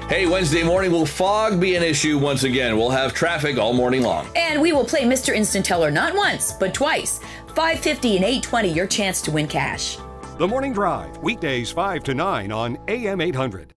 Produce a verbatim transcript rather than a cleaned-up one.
Hey, Wednesday morning, will fog be an issue once again? We'll have traffic all morning long. And we will play Mister Instant Teller not once, but twice. five fifty and eight twenty, your chance to win cash. The Morning Drive, weekdays five to nine on A M eight hundred.